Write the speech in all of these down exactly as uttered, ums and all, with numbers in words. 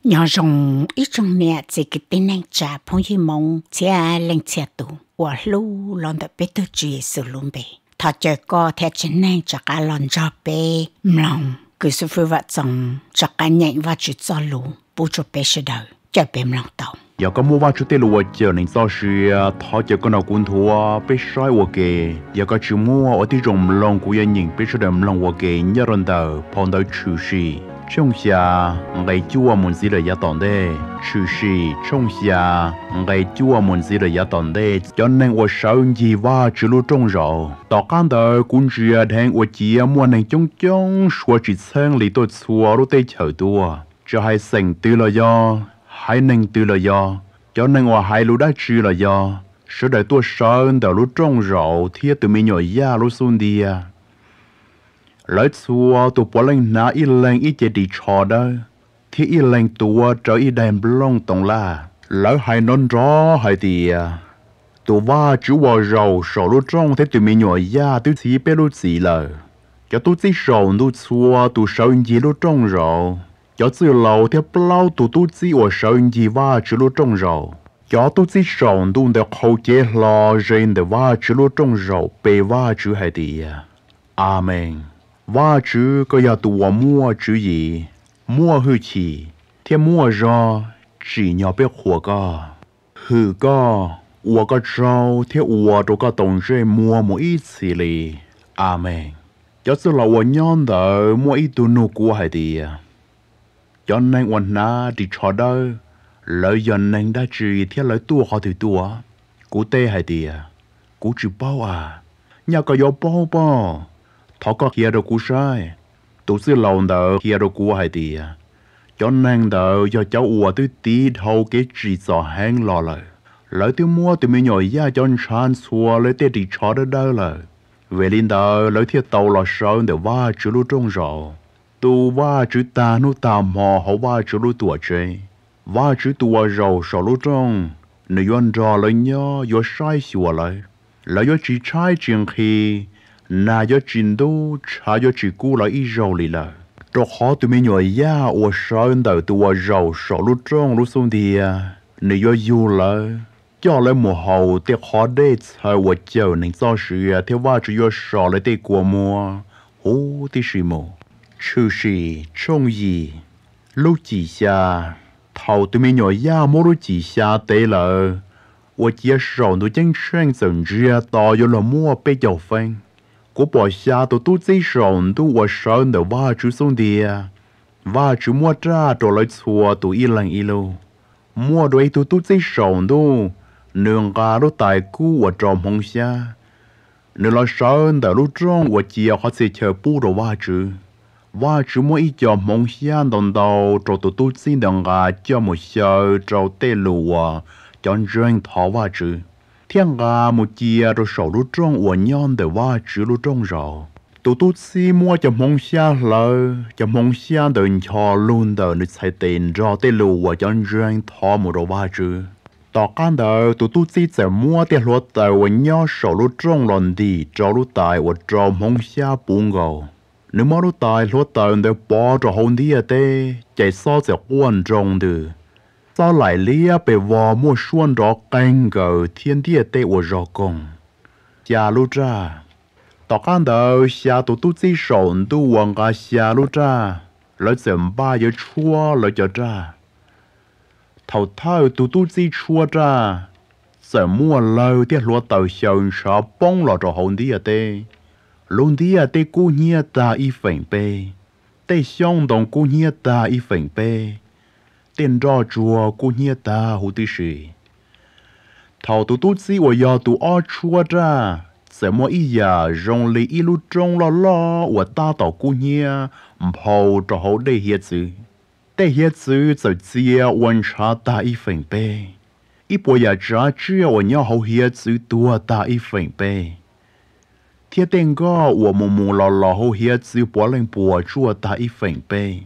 nhỏ rồng ít trong nè chỉ cái tên anh trả phong hi mong chia lên chia tụ và lu lon đã biết tôi chỉ sự luôn bề thà chờ co theo chân anh trả cả lon cho bề mlòng cứ sự phơi vật rằng trả cả nhện và chỉ cho lu bù cho bề sẽ đời chờ bề mlòng tàu giờ có mua vào chút tiền lúa chờ nên sao sự thọ chờ con nào cũng thua bê soi của kề giờ có chịu mua ở tí rồng lòng của gia đình bê soi đầm lòng của kề nhớ lần đầu phong đầu trừ sĩ trong xa ngày chua muốn gì là giá tòn đê trừ sĩ trong xa ngày chua muốn gì là giá tòn đê cho nên ở sau gì và chỉ lu trong rồi tỏ căn đầu cũng chỉ đang ở chỉ mua nên trong trong xua chỉ sang lý tôi xua lúc tây chờ tua cho hai sinh từ là do hai nên từ là do cho nên ở hai lúc đã trừ là do số đại tôi sơn đầu lúc trong rồi thì từ mình nhỏ ya lúc xuân đi à lấy xua tụ bỏ lên ná ít lên ít chế đi trò đó thì ít lên tụ trở ít đèn lông tổng la lấy hai nón rõ hai thì tụ va chú vào rầu sổ lúc trong thế tụi mình nhỏ ya tụi chỉ biết lúc gì là cho tụi chỉ sầu lúc xua tụ sầu gì lúc trong rồi cho từ lâu theo lâu tụ tụi chỉ ở sầu gì va chú lúc trong rồi cho tụi chỉ sầu tụ để khâu chế lo trên để va chú lúc trong rồi bề va chú hai thì amen và chứ có nhà tụ mua chứ gì mua hư chỉ thế mua ra chỉ nhỏ bé khổ ca hư ca我个招thế我都个懂这mua một ít xí li amen cho sự là我 nhon đỡ mua ít tu nô của hai đi cho nênวันna đi cho đó lợi dần nên đã chỉ thế lợi tu họ thì tu cú tê hai đi cú chỉ bao à nhà có gió bao bao thọ có kia đâu cú sai tụ sư lòng đỡ kia đâu cú hai đi cho nên đỡ cho cháu ua tôi tí thâu cái chỉ cho hang lo lời lời tôi mua tôi mới nhồi ra cho chan xua lấy tê đi cho đó đâu lời về linh đỡ lời thiệt tàu là sao để va chữ lu trong rồi tu va chữ ta nu tạm mò hậu va chữ lu tuổi chơi va chữ tuổi rồi sầu lu trong nếu yon rò lời nhớ yo sai xua lời lời yo chỉ trái chuyện khi na yo chín đô cha yo chỉ cú lại ít dầu lì là cho họ tụi mình nhồi ya ở sơn đầu tụi dầu sọ lúc trong lúc xuống thì nếu yo yêu là cho lại một hậu thì họ để chơi ở chờ nên do sự theoว่าchỉ yo sọ lại để qua mua hú thì gì mồ chư sĩ trong gì lúc chỉ xa thầu tụi mình nhồi ya mỗi lúc chỉ xa tế là ở chia sọ nó chân chân dần ra to yo là mua bé dầu phanh cô bỏ xa tụi tôi chỉ sống tụi tôi sống để va chú xuống đi va chú mua ra rồi lại xua tụi y lần y lô mua đôi tụi tôi chỉ sống tụi nương gà lúc tại cú ở trong hông xa nếu là sống để lúc trong ở chia họ sẽ chờ bù đồ va chú va chú mua ít cho hông xa đồng đầu rồi tụi tôi xin đừng gà cho một giờ rồi tê lùa chọn riêng thọ va chú thiên gà một chia rồi sầu lúc trong uẩn nhon để va chữ lúc trong rồi tụi tôi xí mua cho mong xa lờ cho mong xa đừng cho luôn đờ được xài tiền rồi tê lù và cho riêng thọ một đồ va chữ tỏ can đờ tụi tôi xí sẽ mua tiền luật tờ uẩn nhon sầu lúc trong lần đi cho lúc tài và cho mong xa buông gầu nếu mà lúc tài luật tờ để bỏ cho hôn đi ở đây chạy so sẽ quan trọng được sao lại lia bị vò mua xuân đó canh gờ thiên địa tê của rõ công xa lúc ra tỏ can đầu xa tụ tụ chỉ sống tụ hoàng gà xa lúc ra lấy dầm ba giờ chua lấy giờ ra thầu thao tụ tụ chỉ chua ra giờ mua lâu tiết lúa tàu sầu sợ bông lọ trò hồn đi ở tê luôn đi ở tê cú nhia ta y phèn bê tê xong đồng cú nhia ta y phèn bê tên rõ chùa của nhia ta hữu tí sĩ thầu tụ tụ chỉ ở nhà tụ ở chùa ra sẽ mua ý nhà rong lì ý lúc trong lo lo ở ta tàu của nhia màu cho hậu đây hiệt sự đây hiệt sự giờ chia quan sát ta ý phèn bê ý bộ nhà trả chia ở nhà hậu hiệt sự tua ta ý phèn bê thiết tên go ở mù mù lo lo hậu hiệt sự bỏ lên bùa chùa ta ý phèn bê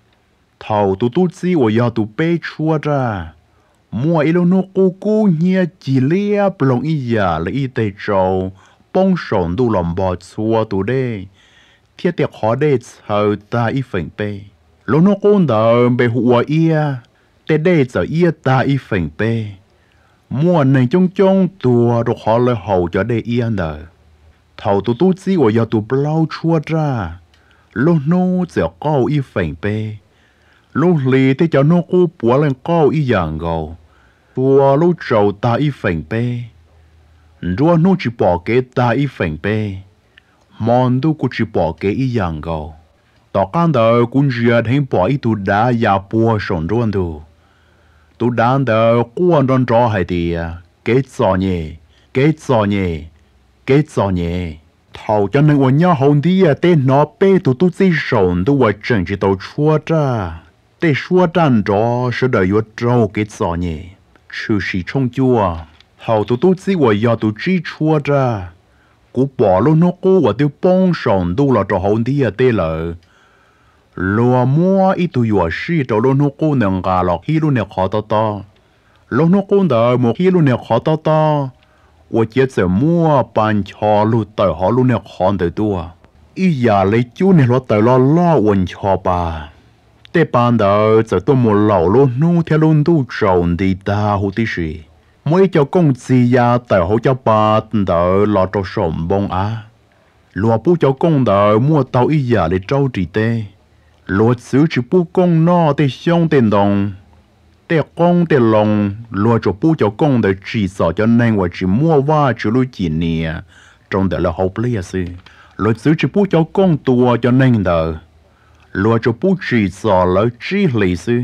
thầu tụ tụ chỉ ở nhà tụ bê chua ra mua ít nó cô cô nhia chỉ lia plong ý nhà là ý tây châu bông sồn tụ làm bò chua tụ đây thiết tiệc khó đây chờ ta ý phèn bê lúc nó cô đờ bê hùa ia แต่ได้จะเอียตาอีเฝ่งเป้มัวในจงจงตัวดอกหอเลยเขาจะได้เอียนเดอเท่าตัวตู้จี้ว่าอย่าตัวเปล่าชั่วจ้าลูกโน่จะก้าวอีเฝ่งเป้ลูกลีที่จะโน่กูปัวเล่นก้าวอีอย่างเกาตัวลูกเจ้าตาอีเฝ่งเป้รัวโน่จีปอกเกตาอีเฝ่งเป้มอนดูกูจีปอกเกอีอย่างเกาต่อการเดอกุญเชียให้ปออีตัวดายาปัวสนร้วนดูตัวด้านเดอกวนรอนรอให้ดีเกจซอเน่เกจซอเน่เกจซอเน่เท่าจะนึกว่าเนี่ยหงดีเต้นนอเป้ตัวตู้ซีสนตัวจังจีตัวชัวจ้าเต้ชัวดันรอ是的有招เกจซอเน่ชื่อสีชงจัวเท่าตัวตู้ซีว่า要ตัวจีชัวจ้ากูบอกลูกนกกูว่าตัวป้องสนตัวเราจะหงดีเต้เลยลัวมัวอีตัวอยู่สิตัวลูกนกกูนึงกาหลอกฮิลุเนี่ยขอต่อต่อลูกนกกูเดอหมกฮิลุเนี่ยขอต่อต่อว่าเจ้าจะมัวปันชอลูกเต๋อหอลูกเนี่ยขอนเต๋อตัวอีอย่าเลยจู้เนี่ยเราเต๋อล้อล้อวันชอปาแต่ปานเดอจะตัวมัวเหล่าลูกนู้เทลุนตู้จงดีตาหูติสิไม่เจ้ากงจียาเต๋อเขาจะปาเดอล้อตัวสมบงอาลัวผู้เจ้ากงเดอมัวเต๋ออีอย่าเลยเจ้าจีเต้luật sử chỉ bu công nó để xong tiền đồng để công để lòng luật cho bu cho công để chỉ sợ cho nên và chỉ mua va chỉ lui chỉ nè trong đó là học lý sư luật sử chỉ bu cho công tua cho nên đó luật cho bu chỉ sợ là chỉ lý sư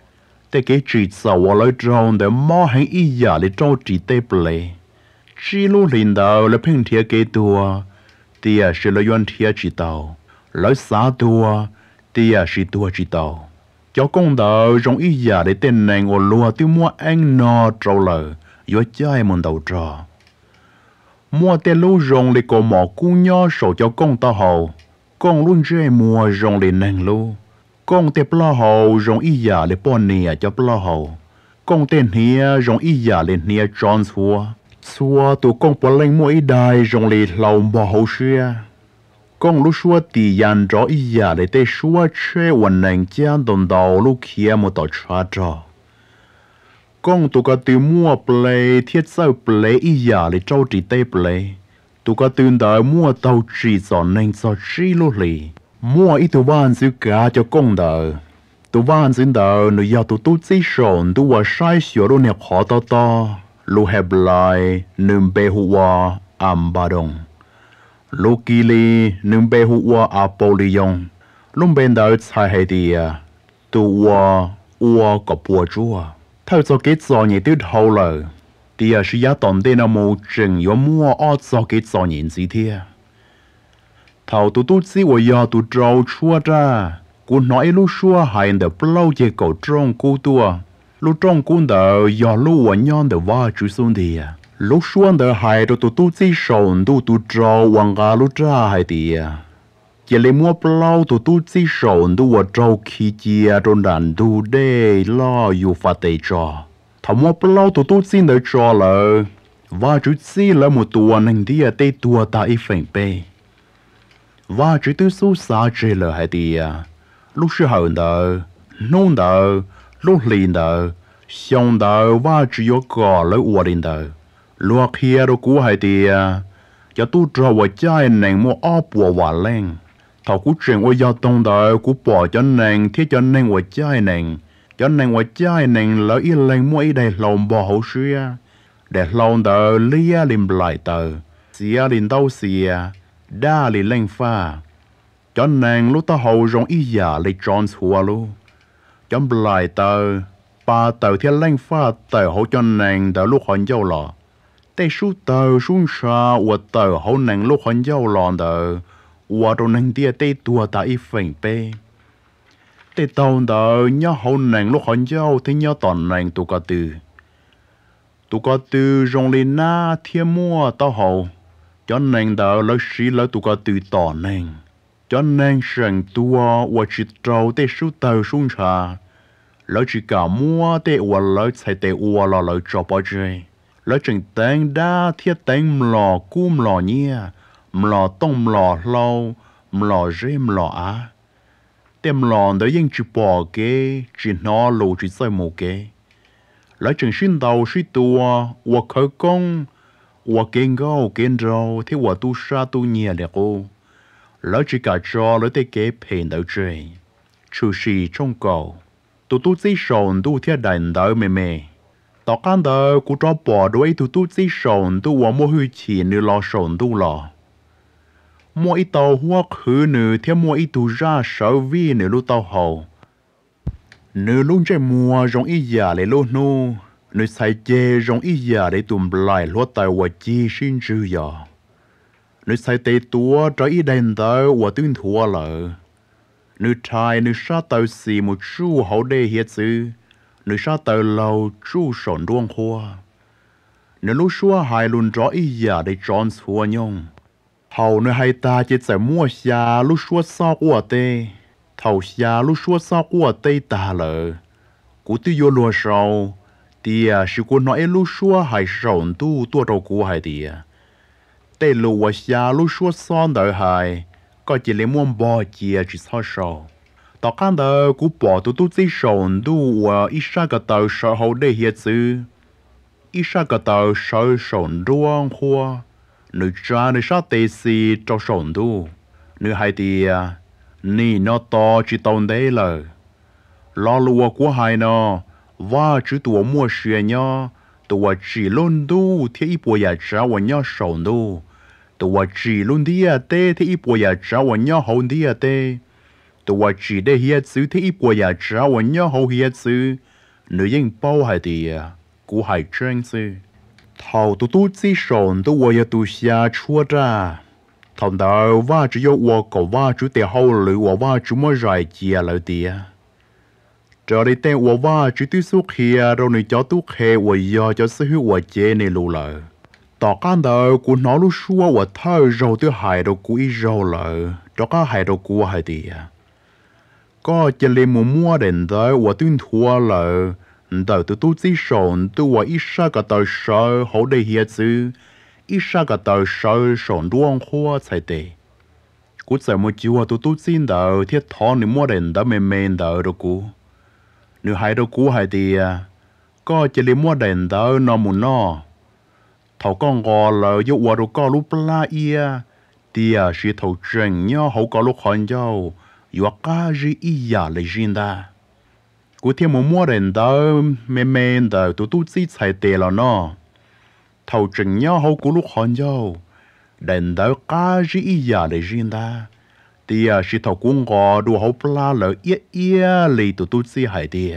để cái chỉ sợ và lấy trong để mò hay ý giả để cho chỉ tê ple chỉ lu linh đó là phèn thiệt cái tua thì à sẽ là yon thiệt chỉ tàu lấy xả tua tia chỉ tua chỉ tàu cho công đạo trong ý giả để tên này ngồi lúa tiêu mua anh nọ trâu lờ yếu chơi môn đầu trò mua tên lúa rong để có mỏ cú nhỏ sổ cho công tao hậu công luôn chơi mua rong để nàng lúa công tên pla hậu rong ý giả để pon nè cho pla hậu công tên hia rong ý giả để nia John xua xua tụ công pon lên mua ý đài rong để lâu bỏ hậu xưa công lúc xua thì dàn rõ ý giả để tê xua chơi hoàn nành chán đồng đầu lúc kia một tỏ trả trò công tụ cả từ mua play thiết sao play ý giả để trâu chỉ tê play tụ cả từ đời mua tàu chỉ giòn nành giò chỉ lúc lì mua ít tụ van xứ cả cho công đời tụ van xứ đời người giàu tụ tụ chỉ sồn tụว่าsai sửa đồ nè khó to to lu hẹp lại nương bê hùa am ba đồngลูกิลีนึงเบหัวอาโปลิยงลุงเป็นดาวชายให้ดีตัววัวกับปัวจัวถ้าจะเกิดสอนยิ่งติดเท่าเลยที่อาชีพตอนเดินมูจึงยมัวอ้อจะเกิดสอนยิ่งสิเทียเท่าตัวตุ้สิว่ายาตัวเจ้าชัวจ้ากูน้อยลูกชัวหายเดาเปล่าเจ้าก็จ้องกูตัวลูกจ้องกูเดายาลูกวันย้อนเดาว่าจุสุนเดียlúc xuân đời hai đồ tụ tụ chỉ sồn tụ tụ trâu hoàng gà lúc ra hai tìa chỉ lấy mua plau tụ tụ chỉ sồn tụ vào trâu khi chia trong đàn tụ để lo yêu phát tài cho thằng mua plau tụ tụ chỉ đời cho là và chú chỉ là một tuần hành tìa tê tua ta ít phèn bê và chú tụ số xa chơi là hai tìa lúc xưa hậu đời nôn đời lúc liền đời xong đời và chỉ có gò lấy uo đến đời lúa kia đồ cũ hay thì cho tu trâu và trái nàng mua ốp và quả lên thầu cú chuyện ở giao thông đời cú bỏ cho nàng thiết cho nàng và trái nàng cho nàng và trái nàng lỡ yên lên mua ý đây lòng bỏ hậu xưa để lòng đời lia lim lại tờ xia lim đâu xia đa lim lên pha cho nàng lúc ta hậu rong ý giả lấy tròn xua luôn cho lại tờ ba tờ thiết lên pha tờ hậu cho nàng đỡ lúc hoàn dâu lọแต่สู้เตอสู้ชาว่าเตอเขาหนังลูกคนเย้าหลอนเตอว่าตรงนั้นเดียเตตัวตาอีเฟ่งเป้แต่ตอนเตอเนี่ยเขาหนังลูกคนเย้าที่เนี่ยตอนหนังตัวกตือตัวกตือจงลีน่าเทียมัวเต้าเขาจนหนังเตอแล้วสีแล้วตัวกตือต่อหนังจนหนังเสียงตัวว่าจิตเราแต่สู้เตอสู้ชาแล้วจิกามัวแต่ว่าแล้วใช้แต่ว่าเราแล้วจบไปเจแล้วจึงแต่งด้าเทียแต่งมลอกู้มลอเนี่ยมลอต้องมลอเรามลอเร่มลออา tem lòn tới những chỉ bỏ cái chỉ nó lù chỉ sai một cái lấy chừng xin đầu suy tua và khởi công và kiến gạo kiến rau thì và tu sa tu nhẹ để cô lấy chỉ cả cho lấy tới cái phèn đầu chơi chú sĩ trong cầu tu tu chỉ sồn tu theo đàn đầu mẹ mẹ tao can đầuกูcho bỏ đuôi tu tu chỉ sồn tu và mua huy chỉ như lo sồn tu lo mua ít tàu hoa khứ nữ theo mua ít tu ra sáu vi nữ lúc tàu hậu nữ lúc chơi mua rong ít giả để lúc nu nữ sai chê rong ít giả để tụm lại lúc tàu và chi xin chữ giả nữ sai tê tua cho ít đèn tàu và tuyên thua lợ nữ trai nữ sa tàu xì một chú hậu đê hiệt sư nữ sa tàu lâu chú sổn đuông hoa nữ lúc xua hai luôn rõ ít giả để tròn xua nhông hầu nơi hai ta chỉ sẽ mua xa lúc xua sao của tê thầu xa lúc xua sao của tê ta lợ cú tư vô lùa sầu tìa sự cô nói lúc xua hai sầu tu tua đầu cú hai tìa tê lùa xa lúc xua son đợi hai có chỉ lấy muôn bò chia chỉ sao sầu tao can đợi cú bỏ tu tu chỉ sầu tu và ít sa cái tàu sầu hậu để hiệt sư ít sa cái tàu sầu sầu ruộng hoa nữ cha nữ sa tê si cho sổn tu nữ hai tia ni nó to chỉ tồn đấy lờ lo lúa của hai nó và chỉ tuổi mua xuyên nhá tuổi chỉ luôn tu thì ít bồi giá trả và nhá sổn tu tuổi chỉ luôn đi à tê thì ít bồi giá trả và nhá hậu đi à tê tuổi chỉ để hiệt sự thì ít bồi giá trả và nhá hậu hiệt sự nữ yên bao hai tia của hai chân sư thầu tu tu chỉ sổn tu và tu xa chua ra thầu đó và chỉ có và có và chú tiền hậu lử và và chú mới giải chia lại tiền trở đi tên và và chú tu suốt kia rồi người cho tu khe và do cho sự hữu và chế này lù lợ tỏ can đó của nó lúc xua và thơ rồi tu hại đồ của ý rồi lợ cho các hại đồ của hai tiền có chỉ lên mua mua đến đó và tuyên thua lợ đầu tu tu chỉ sổn tu và ít sa cái tàu sợi hậu để hiệt sư ít sa cái tàu sợi sổn đuông hoa sai tệ cú sẽ một chiều tu tu xin đầu thiết thọ ni mua đến đó mềm mềm đầu đó cú nếu hai đó cú hai thì có chỉ lấy mua đến đó nó muốn nó thầu con gò lợ yêu qua đồ có lúc la ia tia chỉ thầu chân nhau hậu có lúc hoàn nhau yêu cá gì ia lấy riêng ta cú thiên một mua đến đó mềm mềm đó tu tu chỉ sai tệ là nó thầu chân nhau hậu cú lúc hoàn nhau đến đó cá gì ia lấy riêng ta tia chỉ thầu cũng gò đồ hậu la lợ ia ia lấy tu tu chỉ hai tia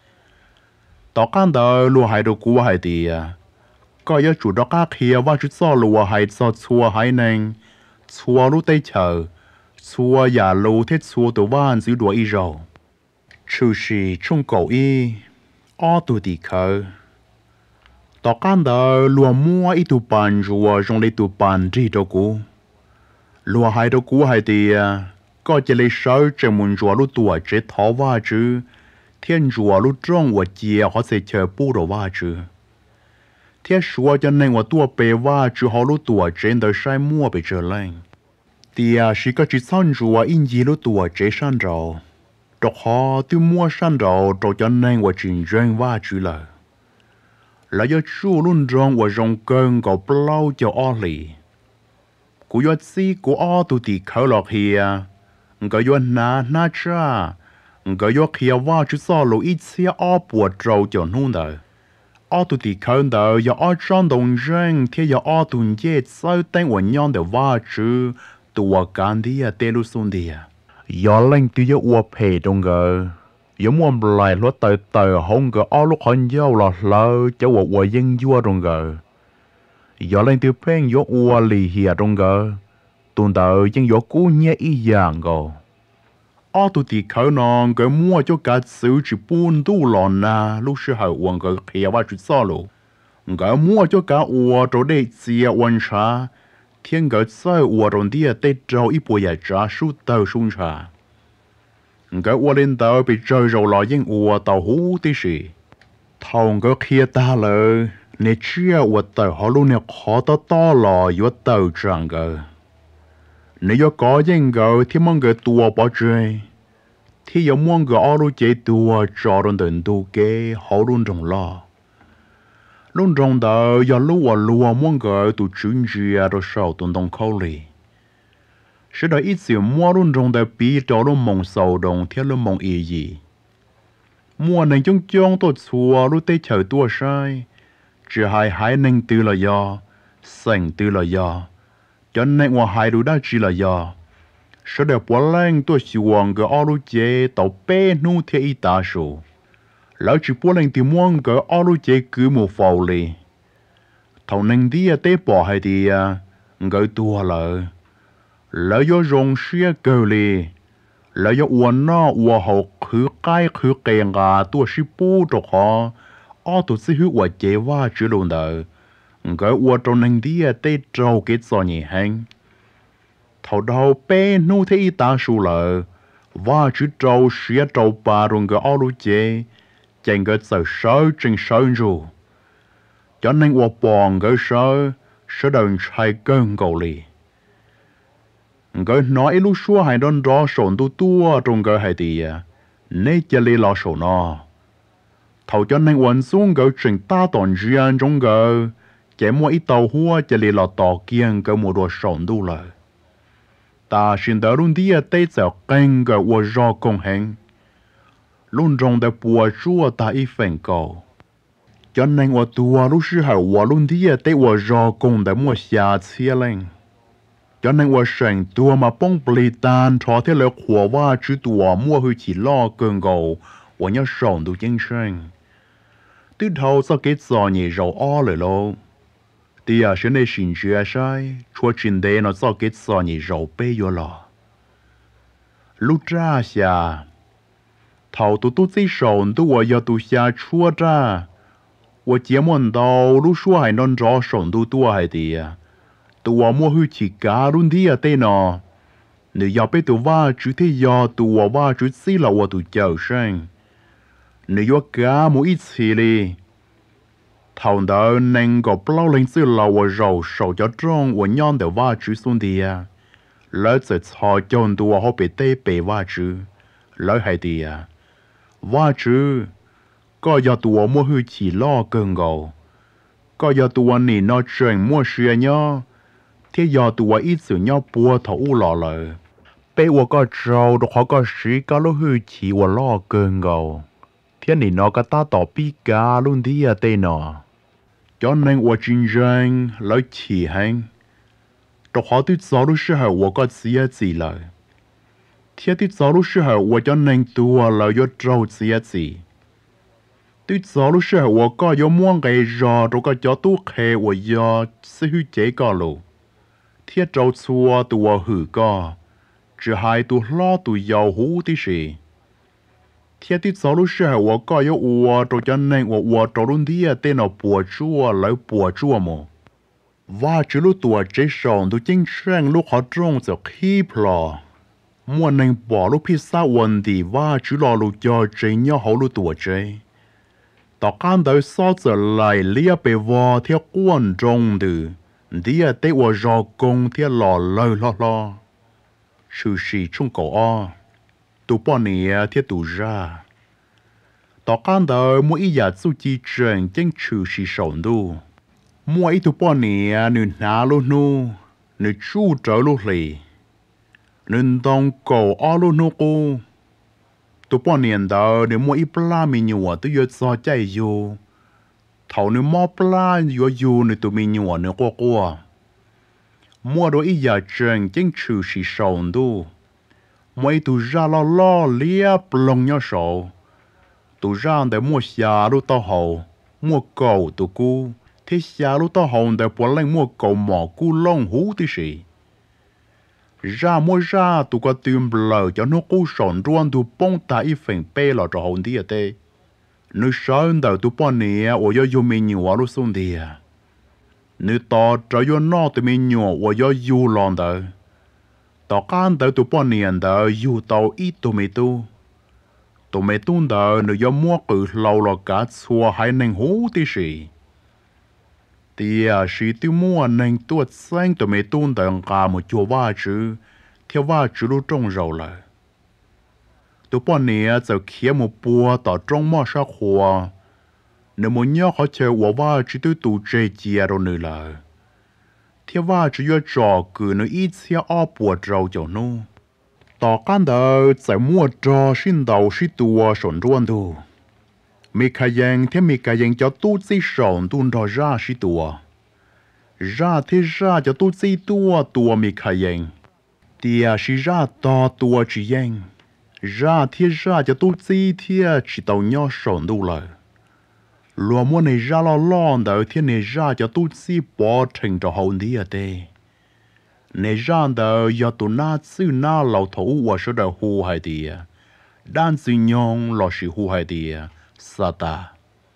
tao can đó lúa hai đồ cú hai tia có yêu chủ đó các kia và chút so lúa hai so chua hai neng chua lúc tây chờ chua nhà lúa thiết chua tổ van dưới đuổi y rồi chú sĩ trong cầu y ở tu đi khờ tao can đó lúa mua ít tu bàn rùa trong lấy tu bàn đi đâu cú lúa hai đồ cú hai tia có chỉ lấy sáu trên muốn rùa lúc tuổi chết tháo va chứ thiên rùa lúc trong và chia họ sẽ chờ bù đồ va chứ thiên rùa cho nên và tua bề va chứ họ lúc tuổi trên đời sai mua bị trở lên tia chỉ có chỉ son rùa in gì lúc tuổi chết san rồi đọc họ tiêu mua san rồi rồi cho nên và trình doanh va chứ là là do chú luôn trong và trong cơn có bao cho o lì cú yo si cú o tu ti khâu lọt hìa người yo na na cha người yo kia va chú so lo ít xia o bùa trâu cho nung đời o tu ti khâu đời yo o trong đồng dân thì yo o tu nhẹ sao tên và nhon để va chứ tu gan đi à tê lu sun đi à yo lên tu yo u phe trong gờ yo muốn lại lo tờ tờ hông gờ o lúc hòn dâu lọt lơ cho wa wa dân vua trong gờ giờ lên tiêu phèn gió ua lì hìa trong gờ tuần đầu dân gió cú nhẹ ý dạng gò ở tụi tì khởi non cái mua cho cả sự chỉ buôn tu lòn na lúc xưa hậu uống cái kia vào chút sao luôn cái mua cho cả ua chỗ đây chia uống trà thiên cái sai ua trong địa tây trâu ít bùi trà sút tàu sung trà cái ua lên tàu bị trời rồi lo dân ua tàu hú tí gì thòng cái kia ta lời nè chia vật tàu họ luôn nè khó to to lò vật tàu chẳng gờ nè do có dân gờ thì mong gờ tua bỏ chơi thì giờ muốn cái ở lúc chế tua choron đến tu kế họ luôn trong lo luôn trong đó giờ lúc ở lúa muốn cái tu chuyên gia rồi sau tuần đông khâu lì sẽ đợi ít xíu mua luôn trong đó bị cho luôn mong sầu đồng theo luôn mong ý gì mua nên chung chung tôi xua lúc tây chờ tua sai chỉ hai hai nên từ là do sinh từ là do cho nênว่าhai đứa đã chỉ là do sẽ để bỏ lên tôi xuống cái ở lúc chế tàu bé nu theo ý ta số lỡ chỉ bỏ lên thì muốn cái ở lúc chế cứ một phẩu li thầu nên đi tế bỏ hay đi cái tua lỡ lỡ do rong xia cơ li lỡ do uốn nó uốn học khứ cái khứ kèn gà tua sĩ bù cho họ ở tụi sĩ hữu và chế va chữ luôn đời cái uốn trong nên đi tế trâu kết sao nhỉ hành thầu đầu bé nu thế y ta số lợ và chữ trâu xía trâu bà rồi cái ở lúc chế chẳng cái sợ sợ trên sợ rồi cho nên uốn bòn cái sợ sợ đừng chạy cơn cầu lì cái nói lúc xưa hay đón rõ sổn tu tua trong cái hay đi nên chỉ lấy lo sổn nó thầu cho nên uốn xuống cái chuyện ta toàn riêng trong cái chỉ mua ít tàu hoa chỉ lấy lo tỏ kiêng cái mua đồ sổn tu lại ta xin đỡ luôn đi tây giờ canh cái uốn rõ công hành luôn trong để bùa chúa ta ít phèn cầu cho nên uốn tua lúc xưa hay uốn luôn đi tây uốn rõ công để mua xa chia lên cho nênว่าเสียงตัวมาป้องปลีตานทอที่เหลือขวว่าชื่อตัวมั่วหือฉีล่อเกินเก่าว่าเนี่ยส่งดูจริงเชิงตื้อเท่าสักเกตซอนี่เราอ้อเลยโลตีอาฉันในสินเชื่อใช่ชัวจินเดนเอาสักเกตซอนี่เราเปย์อยู่หรอลูกจ้าเสียเท่าตัวตัวที่ส่งตัวว่าอย่าตัวเสียชัวจ้าว่าเจียมันดาวลูกชัวให้นอนรอส่งตัวตัวให้ดีตัวมัวหือฉีการุ่นที่อะเต้นอเนื้อยาไปตัวว่าจุดที่ยาตัวว่าจุดสิเราว่าตัวเจ้าเช่นเนื้อยากามัวอีสิลีเท่าเดินนึงก็เปล่าเล่นซื้อเราว่าเราสาวจะจ้องว่าย้อนแต่ว่าจุดส่วนเดียแล้วจะชอจนตัวเขาไปเตะไปว่าจุดแล้วให้เดียว่าจุดก็ยาตัวมัวหือฉีล่อเกินเก่าก็ยาตัวนี่นอเชิงมัวเชียเนาะที่ยอตัวอีสุญญาปัวถอูหล่อเลยเป้ว่าก็เจ้าดอกเขาก็สีก็รู้หือฉีว่าล่อเกินเก่าเที่ยนี่นอก็ตาต่อปีกาลุ่นที่เตนอจนนึงว่าจริงจังแล้วฉีหังดอกเขาที่สาวรู้สึกว่าก็เสียจีเลยเที่ยที่สาวรู้สึกว่าจนนึงตัวแล้วยอดเจ้าเสียจีที่สาวรู้สึกว่าก็ยอมม่วงไก่รอดก็จะตู้เคว่ายอซื้อเจ๊ก็รู้เที่ยเจ้าชัวตัวหือก็จะหายตัวล้อตัวยาวหูที่สิเที่ยที่สาวรู้สึกว่าก็ยอวัวตัวจันเนงว่าวัวตัวรุ่นที่เต้นเอาปวดชัวแล้วปวดชัวโมว่าจะรู้ตัวเจ๊สองตัวจริงเชิงลูกเขาตรงจะขี้พลอมัวเนงบอกลูกพิซซ่าวันดีว่าจะรอลูกจอเจ๊เนี่ยเขารู้ตัวเจ๊ต่อการเดินซ้อจะไหลเลี้ยไปว่าเที่ยกวนจงดื้อดีเตว่าจอกงเที่ยหล่อเลยล่อล่อชื่อสีชุ่งก่อตัวป้อนเนี่ยเที่ยตัวจ้าต่อการเดินมัวอีอยากสู้จีเจงจึงชื่อสีสอนดูมัวอีตัวป้อนเนี่ยหนึ่งหนาลูนูหนึ่งชู้เจ้าลูกเลยหนึ่งต้องก่ออ้อลูนูกูตัวป้อนเนี่ยเดินเนี่ยมัวอีปลามีหนัวตัวเยอะซอใจอยู่เท่านี้มอปลาอยู่อยู่ในตัวมีหนัวเนื้อกลัวมัวโดยอีอยากเจงจึงชื่อสีสอนดูมัวตัวจ้าล้อล้อเลี้ยปลงยอโสตัวจ้าแต่มัวเสียรู้ต่อหอมัวเก่าตัวกูที่เสียรู้ต่อหอแต่ปวดเล่งมัวเก่าหมอกูลงหูที่สิจ้ามัวจ้าตัวก็ตื่นเปล่าจะนกกูสอนรวนตัวป้องตาอีเฟ่งเป้หล่อจะหอนที่เต้นึกสอนแต่ตัวป้อนเนี่ยว่าย่อยู่มีหนัวรู้สุ่มเดียนึกต่อจะย่นอกตัวมีหนัวว่าย่อยู่ลองเดอต่อการเดอตัวป้อนเนี่ยเดออยู่ต่ออีตัวไม่ตัวตัวไม่ตุ้นเดอนึกย่มัวกือเราหลอกกัดชัวให้หนึ่งหูที่สิเตียสิตัวมัวหนึ่งตัวเส้นตัวไม่ตุ้นเดอกาหมดจัวว่าจื้อเที่ยวว่าจื้อรู้ตรงเราเลยต tụi bọn này giờ kia một bùa tỏ trong mò sa khoa nếu muốn nhớ họ chơi quả va chỉ tụi tụ chơi chia rồi nữa là thế va chỉ có trò cứ nó ít xe ở bùa trâu cho nó tỏ căn đầu tại mua trò xin đầu xin tua sổn ruộng tu mi khai giang thế mi khai giang cho tu chỉ sổn tu đó ra xin tua ra thế ra cho tu chỉ tua tua mi khai giang tia chỉ ra to tua chỉ giang ra thế ra cho tu chỉ thế chỉ tàu nhau sổn tu lại lúa mua này ra lo lon đầu thế này ra cho tu chỉ bỏ thành cho hậu đi ở đây này ra đầu do tu na sư na lão thủ và số đầu hu hai đi đan sư nhong lo sự hu hai đi sa ta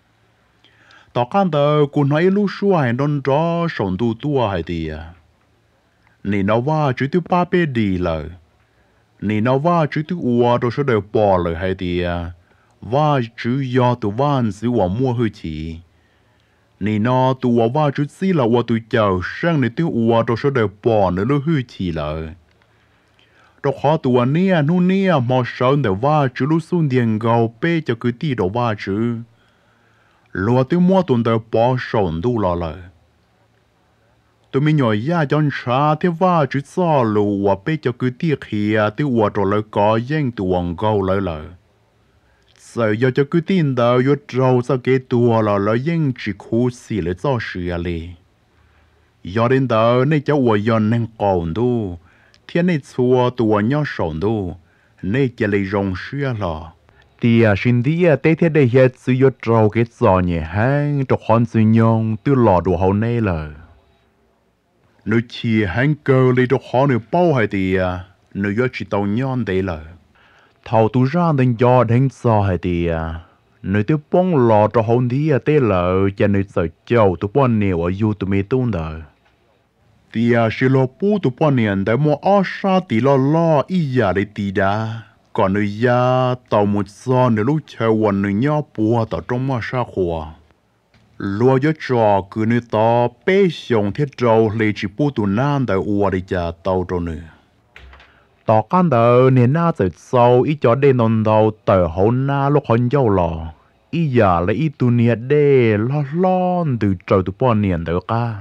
tao can đầu cô nói lu suai non rõ sổn tu tua hai đi này nó va chỉ tu ba bê đi lời này nó va chỉ tu ua đồ số đầu bỏ lời hai đi và chú do tụ văn sự và mua hơi chỉ nè nó tụ và và chú xí là và tụ chào sang nè tụ và đồ số đời bỏ nữa lo hơi chỉ là đó khó tụ và nia nu nia mà sao để và chú lúc xuống điện gạo bê cho cứ đi đồ và chú lo tụ mua tuần đời bỏ sồn tụ lo lại tụi mình nhỏ ya chọn cha thế và chú sao lu và bê cho cứ đi kia tụ và đồ lại có danh tụ vòng gạo lại lại giờ giờ cho cứ tin đâu yo trâu sao cái tua là là những chỉ khu xì lấy cho sự ali giờ đến đó này cháu vợ giờ nên còn đâu thiên này xua tua nhau sòng đâu này chỉ lấy rong xưa là tia xin tia tết thế đây hết sự yo trâu cái giò nhẹ hang cho con sự nhong từ lò đồ hậu này là nếu chỉ hang cơ lấy cho con nếu bao hay tia nếu yo chỉ tàu nhon đây là thầu tu ra đến do đến sao hay thì nơi tiêu bông lò cho hôn thì tê lợ cho nơi sợ châu tu bọn nhiều ở du tu mê tuôn đời thì sẽ lo pu tu bọn niên để mua ở xa thì lo lo ý giả để tì đá còn nơi ya tàu một giờ nơi lúc chơi quần nơi nhau bùa tàu trong mà xa khua lúa gió trò cứ nơi to bê xong thiết trâu lấy chỉ pu tu nan để uo để trả tàu trâu nữa tỏ căn đầu nên na từ sau ít cho đê non đầu tờ hậu na lúc hôn dâu lò ít giờ lấy ít tu nhiệt đê lo lon từ trời tu bao niên được ca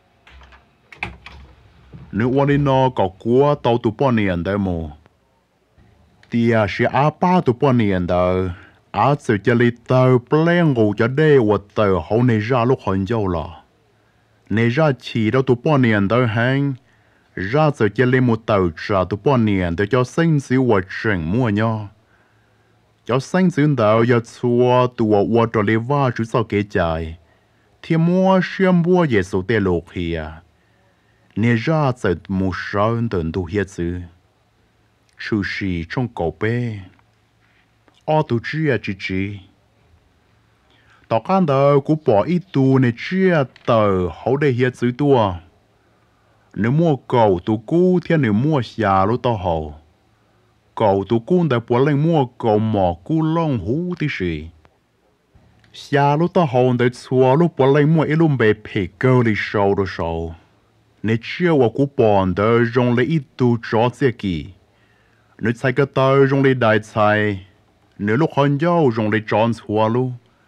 nếu quan đi nó có quá tàu tu bao niên đấy mồ tia sẽ á ba tu bao niên đầu á sự cho lấy tờ plan ngủ cho đê và tờ hậu này ra lúc hôn dâu lò này ra chỉ đâu tu bao niên đầu hang ra giờ chỉ lấy một tàu trả tụ bao niên để cho sinh sự và chuyện mua nhau cho sinh sự đạo cho xua tụ và và cho lấy va chú sao kế chạy thì mua xem mua về số tiền lộc kia nên ra giờ mua sao tận tụ hết sự chú sĩ trong cổ bê ở tụ chia chỉ chỉ tao can đầu cũng bỏ ít tụ này chia tờ hậu để hết sự tua nếu mua cầu tụ cú thì nếu mua xà lúc tao hậu cầu tụ cú đã bỏ lên mua cầu mỏ cú long hú tí gì xà lúc tao hậu đã xua lúc bỏ lên mua ít lúc bề phê cơ đi sâu đồ sâu nếu chưa vào cú bọn đã rong lấy ít tụ chó xe kỳ nếu chạy cái tao rong lấy đại chạy nếu lúc hòn dâu rong lấy tròn xua luôn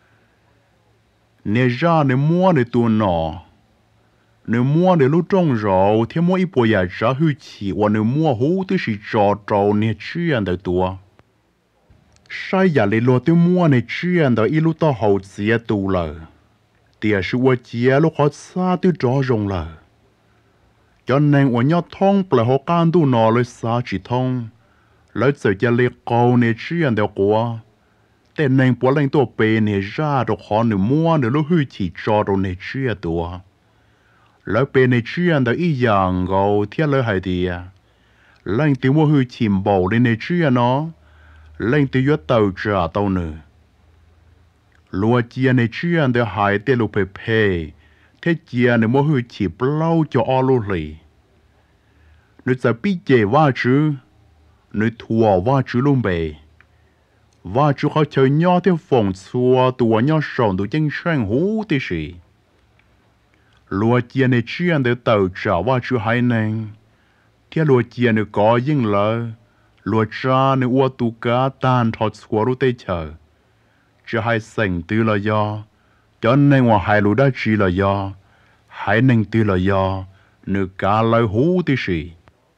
nếu ra nếu mua nếu tụ nọ nếu mua để lúc trong rồi thì mua ít bồi giải trả hư chỉ và nếu mua hú thì chỉ trò trò nè chuyện đời tua sai giả lấy lo tiêu mua nè chuyện đời ít lúc tao hậu chia tù lờ tiệt sự qua chia lúc họ xa tiêu trò rong lờ cho nên ở nhau thông bởi họ can tu nọ lấy xa chỉ thông lấy giờ giả lấy cầu nè chuyện đời qua tên nên bỏ lên tổ bề nè ra được họ nếu mua để lúc hư chỉ trò trò nè chuyện tua lỡ bên này chuyện đó ý dạng gầu thiết lỡ hai đi à lên tiêu mua hư chìm bầu lên này chuyện nó lên tiêu yết tàu trả tàu nữa lúa chia này chuyện đó hai tiêu lục phê phê thế chia này mua hư chỉ bao cho ao lúa lì nếuจะbị chế va chứ nếu thua va chứ luôn bề va chứ họ chơi nhau theo phòng xua tua nhau sòng tụ chân sang hú tí gì lúa chia này chuyện để tàu trả qua chú hai nàng, theo lúa chia này có những lỡ lúa cha nếu ua tu cá tan thọ xua lu tê chờ chỉ hai sành tư là do cho nên ngoài hai lúa đã chỉ là do hai nên tư là do nếu cá lời hú tí gì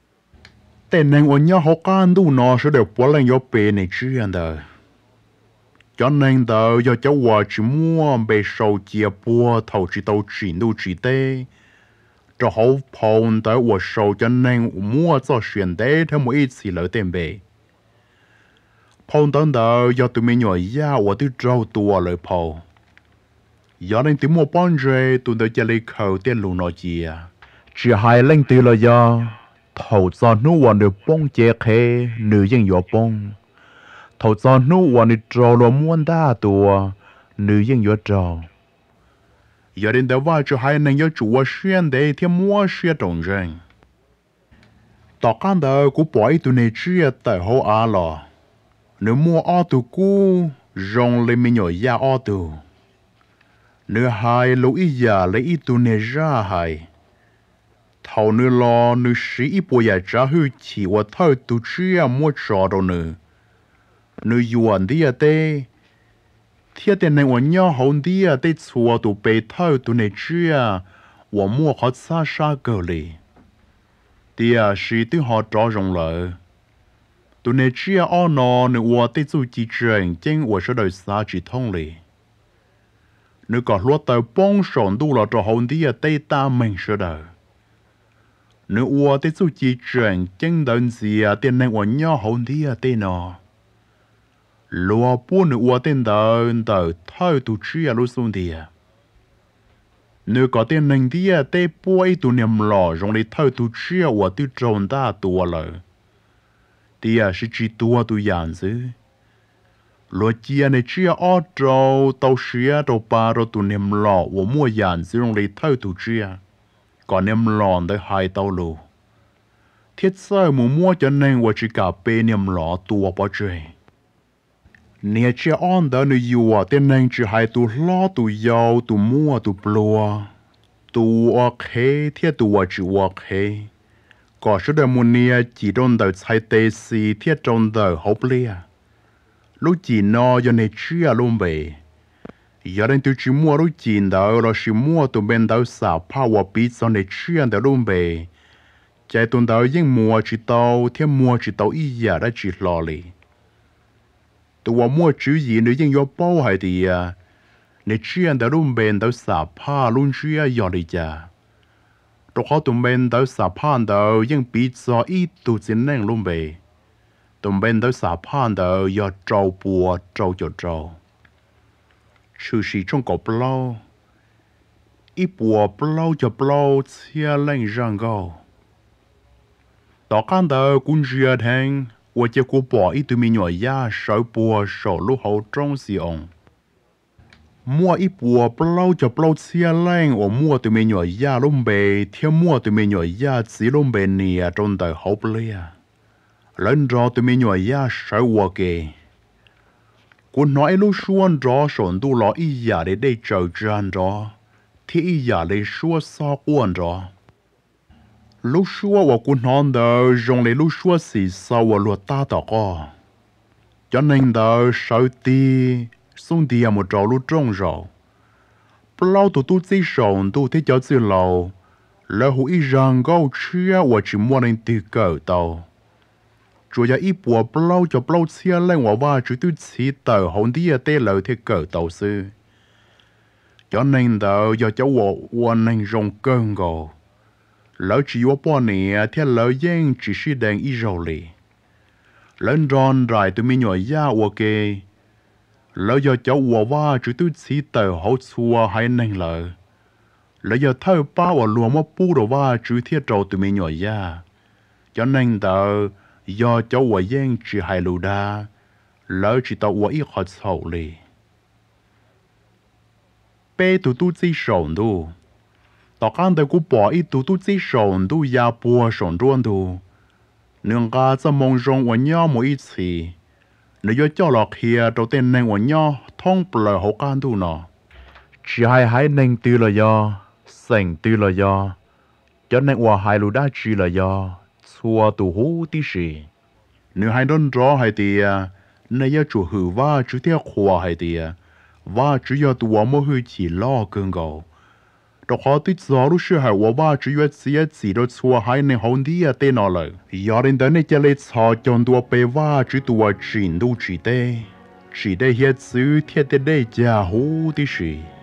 tên nên ua nhớ họ can tu nó sẽ đều bỏ lên do bề này chứ anh đời cho nên đó do cháu hòa chỉ mua bề sầu chia bùa thầu chỉ tàu chỉ nu chỉ tê cho họ phong tới hòa sầu cho nên mua cho xuyên tê theo mỗi ít xí lợi tiền bề phong tới đó do tụi mình nhỏ ya hòa tụi trâu tua lợi phong do nên tụi mua bón rê tụi tôi chỉ lấy khẩu tiền lù nó chia chỉ hai lên từ là do thầu cho nu hòa được bông che khé nữ dân nhỏ bông thầu cho nu hòa được trâu lo muốn đa tua nữ dân nhỏ trâu giờ đến đó vào cho hai nên nhớ chủ xuyên để thêm mua xuyên trồng rừng tao can đó cũng bỏ tụi này chia tại hồ á lò nếu mua ô tô cũ rong lên mình nhỏ ya ô tô nếu hai lũ ít giờ lấy ít tụi này ra hai thầu nếu lo nếu sĩ ít bồi giờ trả hư chỉ và thâu tụi chia mua trò đâu nữa nếu yuan đi ở đây thiết tiền này我要好啲啊，啲錯到被偷到你知啊，我摸好沙沙個哩，啲啊是啲學咗用嚟，到你知啊，我呢你我啲做記者，經我說到沙子通哩，你個落到幫上到了就好啲啊，啲大明說到，你我啲做記者，經等時啊，啲呢我要好啲啊，啲呢。lúa buôn lúa tên đời đời thay tụ chia lúa xuống đi à nếu có tên nền đi à tê bôi tụ niệm lò dùng để thay tụ chia và tụ trồng ta tụ lời đi à sẽ chỉ tụ tụ giản chứ lúa chia này chia ở trâu tàu xía tàu ba rồi tụ niệm lò và mua giản chứ dùng để thay tụ chia còn niệm lò để hai tàu lúa thiết sơ mua mua cho nên và chỉ cả bê niệm lò tụ bao chơi nè chia on đó nơi yêu tên nên chỉ hai tu lo tu giàu tu mua tu plua tu ok thiết tu chỉ ok có số đời muốn nè chỉ trong đời sai tê si thiết trong đời hopeless lia lúc chỉ nó do nè chia luôn bề giờ đây tu chỉ mua lúc chỉ đó là chỉ mua tu bên đó xả power beat do nè chia đó luôn bề chạy tu đó nhưng mua chỉ tàu thiết mua chỉ tàu ý giờ đã chỉ lo li tôi mua chữ gì nữa nhưng do bao hay thì à nếu chuyện đó luôn bên đó xả pa luôn chuyện do đi cha tôi họ tụi bên đó xả pa đó nhưng bị cho ít tụi chính năng luôn về tụi bên đó xả pa đó do trâu bùa trâu cho trâu sự sự trong cổ bao ít bùa bao cho bao chia lên răng gạo đó can đó cũng chưa thành我结果把一对美女呀手波手路好重视on，摸一波不捞就不捞切烂，我摸对美女呀拢被天摸对美女呀只拢被你啊中的好不了啊，人着对美女呀手我给，我nói lúc xuân rõ sổn tu lo ý giả để đây chờ tràn rõ, thì ý giả để xua so quan rõ. Lúc xưa và quân hòn đó dùng lấy lúc xưa xì sau và luật ta đó có cho nên đó sau tí xuống đi một trò lúc trông rồi bao tụ tụ chỉ sống tụ thế cho chữ lâu là hủy rằng câu chia và chỉ muốn nên tự cởi tàu chủ yếu ít bộ bao cho bao chia lên và ba chủ tụ chỉ tàu hòn đi ở đây là thế cởi tàu sư cho nên đó do cháu và nên dùng cơn gầu lỡ chỉ có bao nhiêu thì lỡ dân chỉ是đang ít rồi lì lớn ròn rải tụi mình nhỏ ya ok lỡ do cháu hòa va chỉ tụi chỉ tờ hậu xua hay nên lỡ lỡ do thâu ba và lùa mất bu đồ va chỉ thiết trâu tụi mình nhỏ ya cho nên tờ do cháu hòa dân chỉ hay lù đa lỡ chỉ tao hòa ít họ sầu lì bé tụi tụi chỉ sầu đâu tao can đời cũng bỏ ít tụi tụi chỉ sầu đâu ya bùa sầu luôn đâu nương ca cho mong rong của nhau mỗi ít gì nếu cho lọt kia đầu tiên nên của nhau thông bờ hậu can tu nọ chỉ hai hai nên tư là do sành tư là do cho nên qua hai lũ đã chỉ là do xua tu hú tí gì nếu hai đón rõ hai thì này ya chủ hữu và chủ theo khoa hai thì và chủ yếu tụi mua hơi chỉ lo cơn gạo đó họ tích gió lúc xưa hai và chủ yếu chỉ chỉ đó xua hai này hôn đi à tên nào rồi giờ đến tới này chỉ lấy cho chọn tụi bé và chủ tụi chuyển đủ chỉ đây chỉ đây hiện sự thiết đây giả hú tí gì